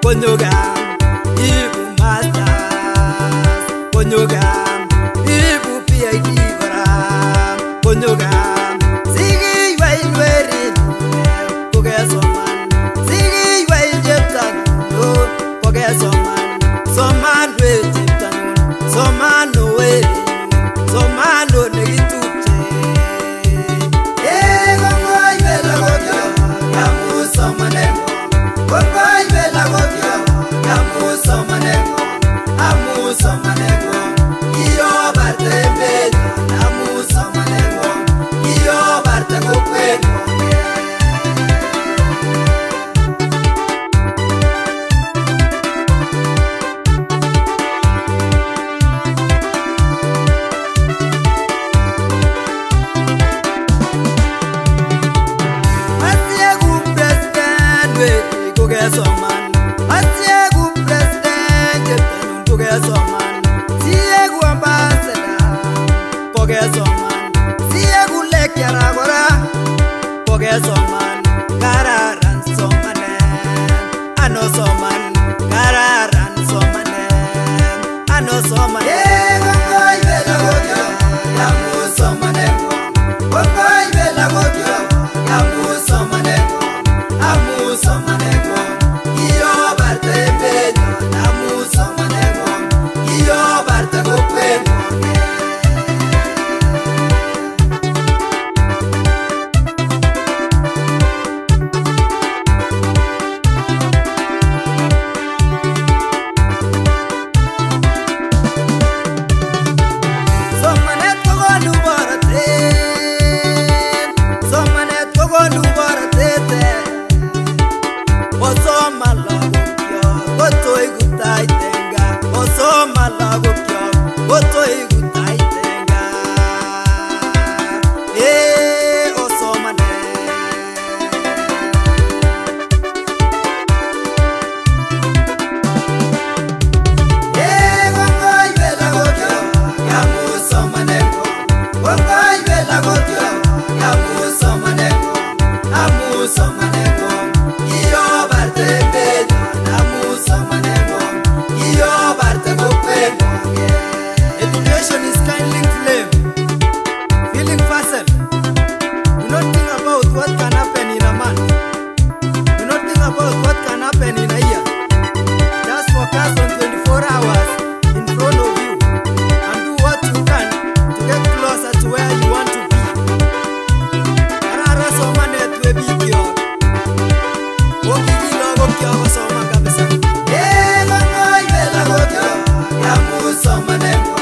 konyoga ibu masters konyoga ibu PhD kora konyoga sigi wailweri kogesoman sigi wail jeptan no kogesoman soman we jeptan soman no we soman no negitute gongoy bela gokyo yamu somanengo gongoy bela gokyo yamu somanengo amu somanengo iyo barte bela amu somanengo iyo barte gokwengo soman asiegu president jeptanun kogesoman siegu ambassador kogesoman siegu lecturer kora kogesoman kararan somanet ano soman kararan somanet ano soman gongoy bela gokyo yamu somanengo gongoy bela gokyo yamu somanengo amu somanengo Education is kindling flame, feeling facet. Do not think about what can happen in a month. Do not think about what can happen in a year. Just focus on 24 hours in front of you and do what you can to get closer to where you want to be. Karara somanet we bigyo. Okigilo gokyo soma kabisa. Gongoy bela gokyo yamu somanengo.